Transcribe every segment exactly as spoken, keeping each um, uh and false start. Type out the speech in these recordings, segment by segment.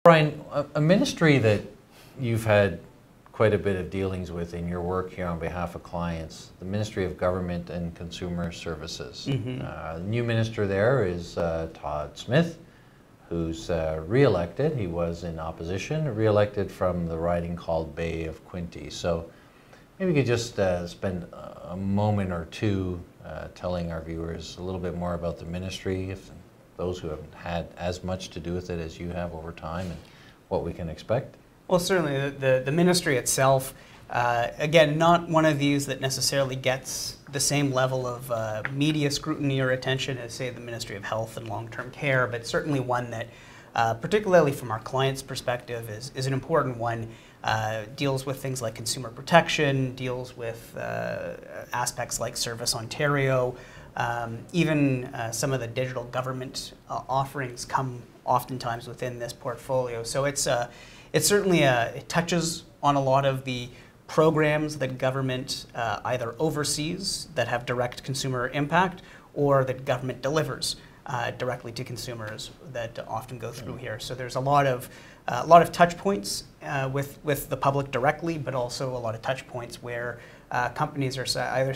Brian, a, a ministry that you've had quite a bit of dealings with in your work here on behalf of clients, the Ministry of Government and Consumer Services. Mm-hmm. uh, the new minister there is uh, Todd Smith, who's uh, re-elected. He was in opposition, re-elected from the riding called Bay of Quinte. So maybe you could just uh, spend a moment or two uh, telling our viewers a little bit more about the ministry, if those who haven't had as much to do with it as you have over time, and what we can expect. Well, certainly the, the, the ministry itself, uh, again, not one of these that necessarily gets the same level of uh, media scrutiny or attention as, say, the Ministry of Health and Long-Term Care, but certainly one that, uh, particularly from our clients' perspective, is, is an important one. Uh, deals with things like consumer protection, deals with uh, aspects like Service Ontario, um, even uh, some of the digital government uh, offerings come oftentimes within this portfolio. So it's uh, it's certainly a, it touches on a lot of the programs that government uh, either oversees that have direct consumer impact, or that government delivers uh, directly to consumers that often go through here. So there's a lot of uh, a lot of touch points uh, with with the public directly, but also a lot of touch points where uh, companies are sa either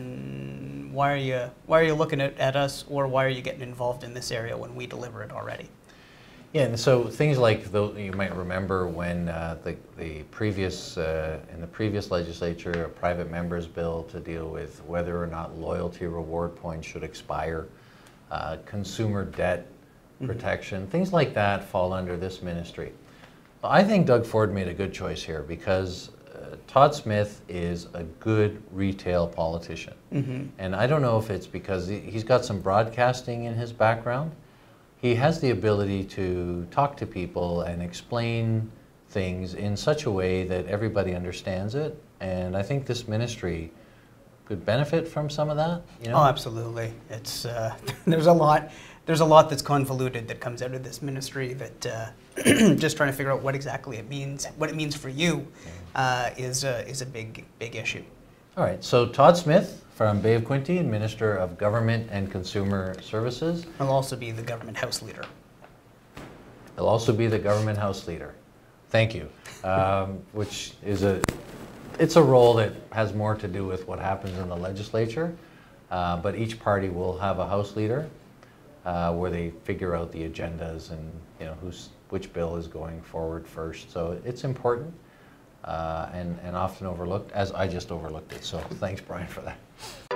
saying, "Why are you why are you looking at, at us?" or "Why are you getting involved in this area when we deliver it already?" Yeah, and so things like those, you might remember when uh, the, the previous, uh, in the previous legislature, a private member's bill to deal with whether or not loyalty reward points should expire, uh, consumer debt protection, mm-hmm. things like that fall under this ministry. I think Doug Ford made a good choice here because uh, Todd Smith is a good retail politician. Mm-hmm. And I don't know if it's because he, he's got some broadcasting in his background. He has the ability to talk to people and explain things in such a way that everybody understands it. And I think this ministry could benefit from some of that. You know? Oh, absolutely. It's uh, there's a lot. There's a lot that's convoluted that comes out of this ministry. That uh, just trying to figure out what exactly it means, what it means for you, uh, is a, is a big big issue. All right. So Todd Smith from Bay of Quinte, Minister of Government and Consumer Services. He'll also be the government house leader. He'll also be the government house leader. Thank you. Um, which is a, it's a role that has more to do with what happens in the legislature, uh, but each party will have a house leader uh, where they figure out the agendas and you know who's which bill is going forward first. So it's important. Uh, and, and often overlooked, as I just overlooked it. So thanks, Brian, for that.